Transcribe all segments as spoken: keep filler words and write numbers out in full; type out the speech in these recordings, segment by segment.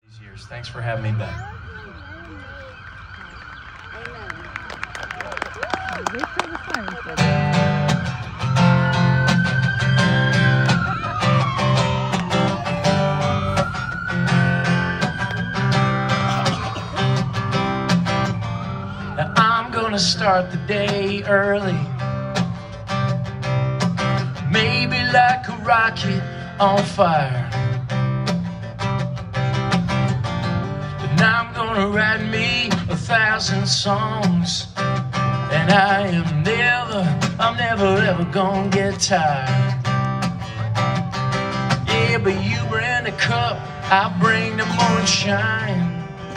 These years. Thanks for having me back. Now I'm gonna start the day early, maybe like a rocket on fire. Now I'm gonna write me a thousand songs, and I am never, I'm never ever gonna get tired. Yeah, but you bring the cup, I bring the moonshine.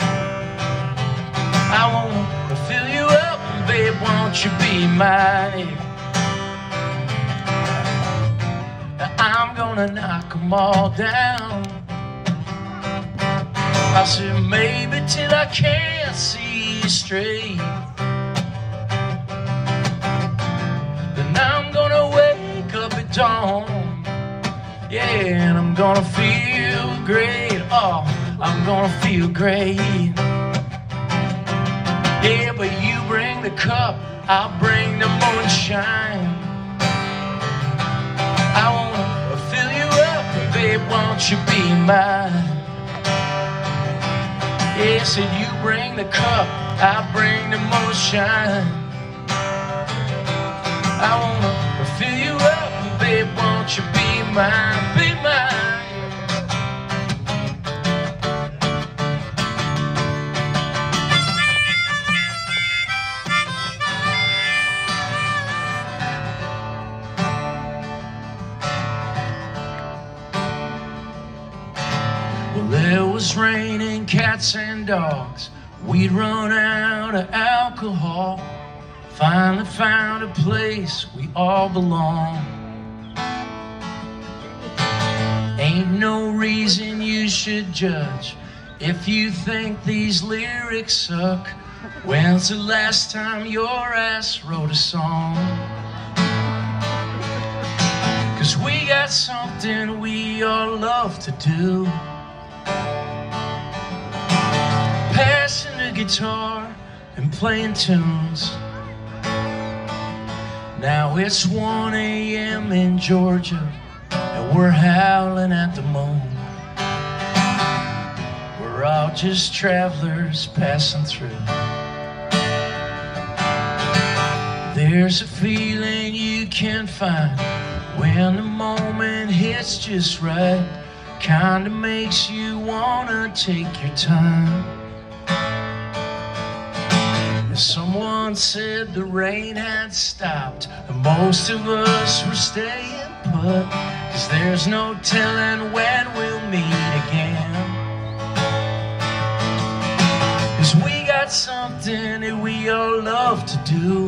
I wanna fill you up, babe, won't you be mine? I'm gonna knock them all down. I said maybe till I can't see straight. Then I'm gonna wake up at dawn. Yeah, and I'm gonna feel great. Oh, I'm gonna feel great. Yeah, but you bring the cup, I'll bring the moonshine. I wanna fill you up, babe, won't you be mine? Yeah, said you bring the cup, I bring the moonshine. I wanna fill you up, babe, won't you be mine, be mine? Well, it was raining cats and dogs. We'd run out of alcohol. Finally found a place we all belong. Ain't no reason you should judge if you think these lyrics suck. When's the last time your ass wrote a song? 'Cause we got something we all love to do. Passing the guitar and playing tunes. Now it's one A M in Georgia, and we're howling at the moon. We're all just travelers passing through. There's a feeling you can find when the moment hits just right. Kinda makes you wanna take your time. Someone said the rain had stopped, and most of us were staying put, 'cause there's no telling when we'll meet again. 'Cause we got something that we all love to do.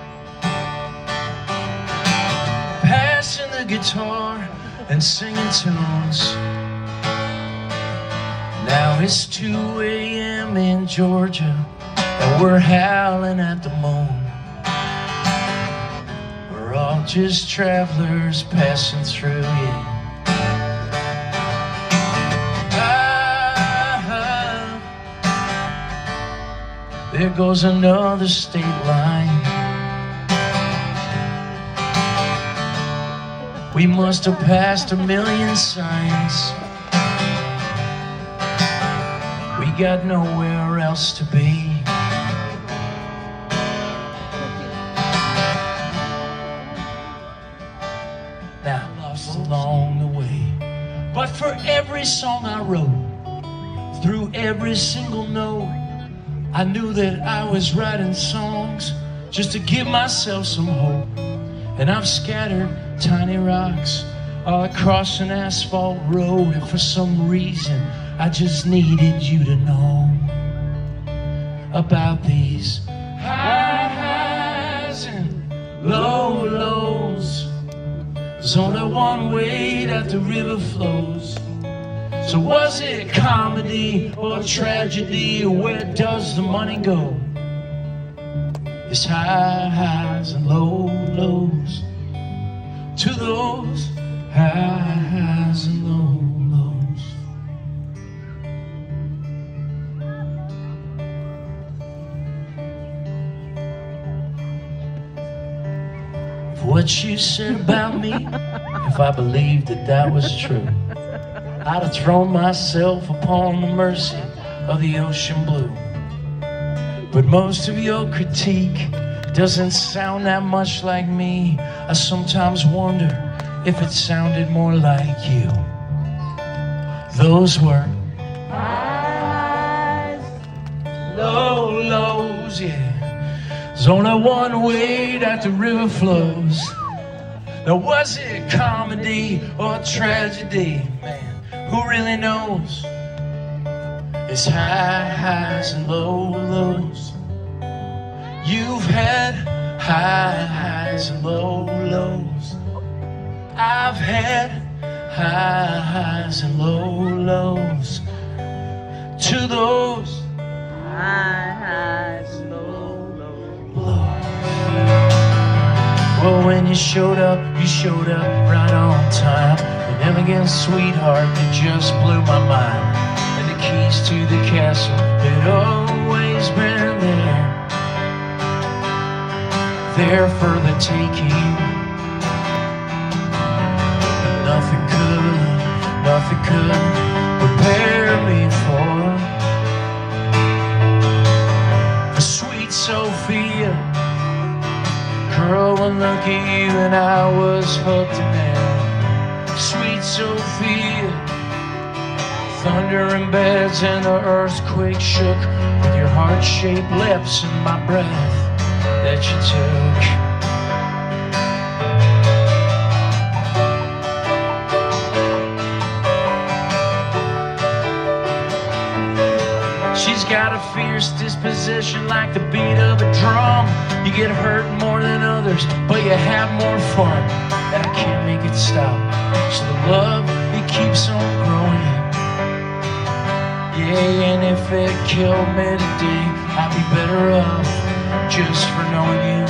Passing the guitar and singing tunes. Now it's two A M in Georgia, and we're howling at the moon. We're all just travelers passing through, yeah. Ah, there goes another state line. We must have passed a million signs. We got nowhere else to be. Now lost along the way, but for every song I wrote, through every single note, I knew that I was writing songs just to give myself some hope. And I've scattered tiny rocks all across an asphalt road, and for some reason I just needed you to know about these high highs and low lows. There's only one way that the river flows. So was it comedy or tragedy, or where does the money go? It's high highs and low lows, to those high highs and low lows. for what you said about me. If I believed that that was true, I'd have thrown myself upon the mercy of the ocean blue. But most of your critique doesn't sound that much like me. I sometimes wonder if it sounded more like you. Those were highs, low lows, yeah. There's only one way that the river flows. Now was it comedy or tragedy? Man, who really knows? It's high highs and low lows. You've had high highs and low lows. I've had high highs and low lows. To those high highs and low lows. Well, when you showed up, you showed up right on time. An elegant sweetheart that just blew my mind. And the keys to the castle had always been there, there for the taking. Nothing could, nothing could prepare me for for sweet Sophia. Girl, one look at you and I was hooked in there. Sweet Sophia. Thunder and beds and the earthquake shook with your heart-shaped lips and my breath that you took. She's got a fierce disposition like the beat of a drum. You get hurt more than others, but you have more fun, and I can't make it stop. So the love, it keeps on growing. Yeah, and if it killed me today, I'd be better off just for knowing you.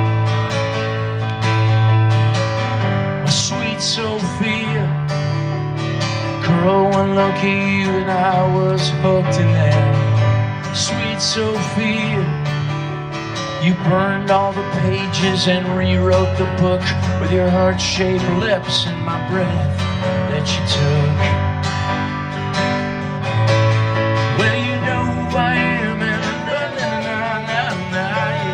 My sweet Sophia. Girl, one look at you and I was hooked in there. Sweet Sophia. You burned all the pages and rewrote the book with your heart-shaped lips and my breath that you took. Well, you know who I am, and na na na na na,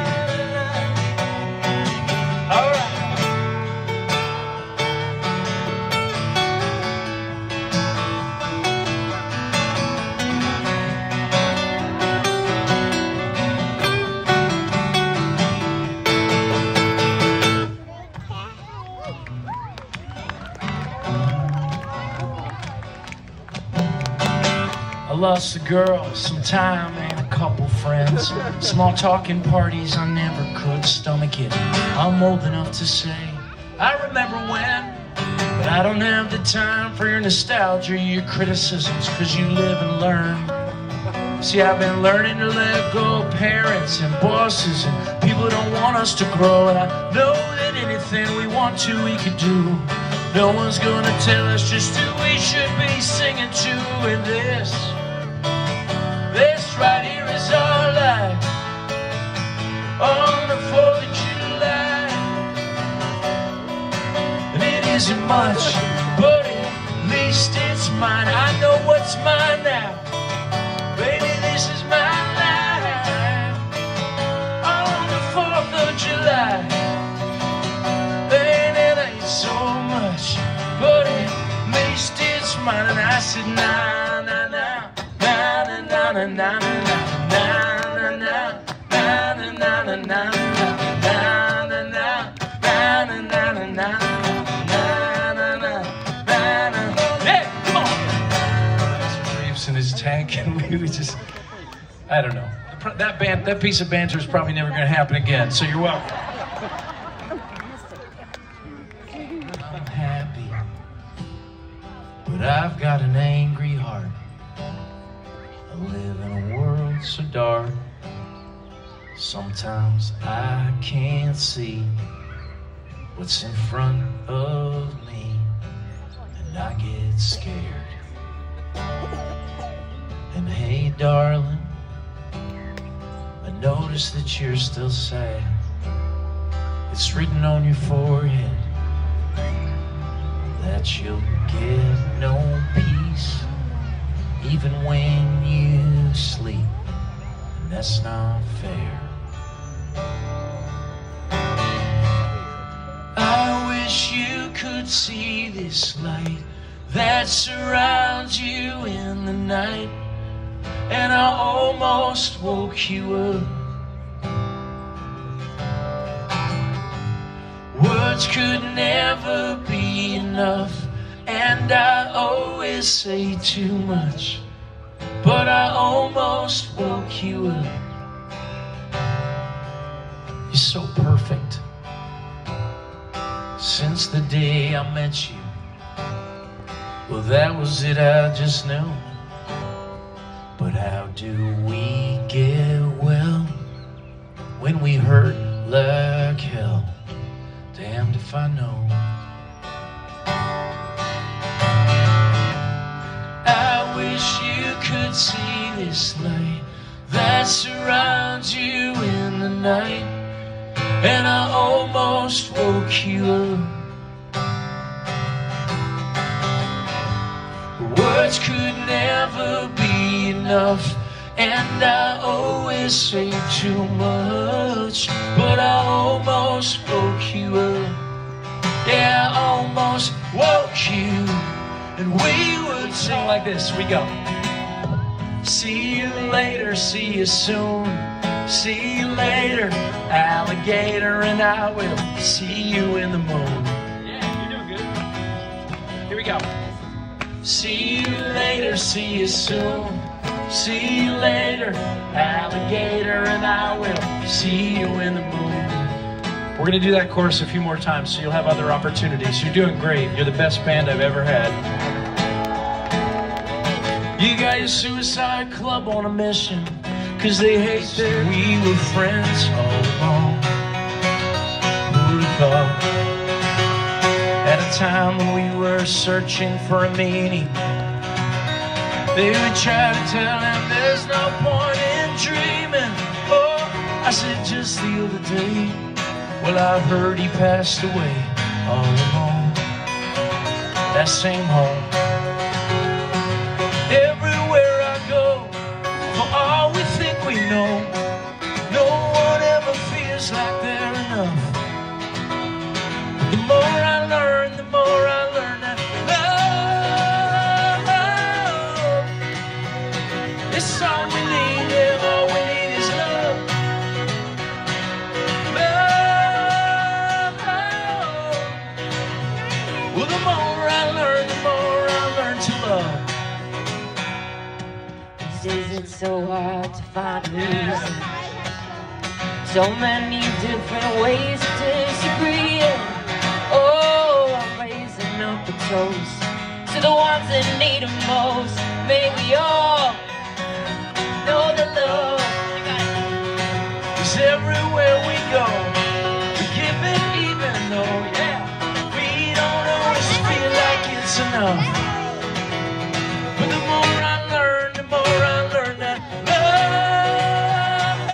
yeah. All right. I lost a girl, some time, and a couple friends. Small talking parties, I never could stomach it. I'm old enough to say, I remember when, but I don't have the time for your nostalgia, your criticisms, cause you live and learn. See, I've been learning to let go of parents and bosses and people who don't want us to grow. And I know that anything we want to, we can do. No one's gonna tell us just who we should be singing to. And this This right here is our life on the fourth of July. And it isn't much, but at least it's mine. I know what's mine now. Baby, this is my life on the fourth of July. And it ain't so much, but at least it's mine. And I said, nah, nah, nah. Na na na na na na na na na na na na in his tank, and we would just, I don't know. That band, that piece of banter is probably never going to happen again. So you're welcome. I'm happy, but I've got an angry heart. I live in a world so dark. Sometimes I can't see what's in front of me, and I get scared. And hey, darling, I notice that you're still sad. it's written on your forehead that you'll get no peace even when you sleep, and that's not fair. I wish you could see this light that surrounds you in the night, and I almost woke you up. Words could never be enough, and I always say too much, but I almost woke you up. You're so perfect. Since the day I met you, well, that was it, I just knew. But how do we get well when we hurt like hell? Damned if I know. I wish you could see this light that surrounds you in the night, and I almost woke you up. Words could never be enough, and I always say too much, but I almost woke you up. Yeah, I almost woke you. And we would sing like this. We go. See you later, see you soon. See you later, alligator, and I will see you in the moon. Yeah, you're doing good. Here we go. See you later, see you soon. See you later, alligator, and I will see you in the moon. We're going to do that chorus a few more times, so you'll have other opportunities. You're doing great. You're the best band I've ever had. You got your suicide club on a mission, cause they hate that we were friends all along. Who'd have thought? At a time when we were searching for a meaning, they would try to tell him there's no point in dreaming. Oh, I said just the other day, well, I heard he passed away all alone. That same home. Everywhere I go, for all we think we know, no one ever feels like they're enough. The more I learn, the more I learn that love, it's all we need, yeah, all we need is love. Love. Well, the more I learn, the more I learn to love. Is it so hard to find a reason? So many different ways to disagree. Oh, I'm raising up a toast to the ones that need it most. May we all know the love. Cause everywhere we go, we give it even though, yeah, we don't always feel like it's enough.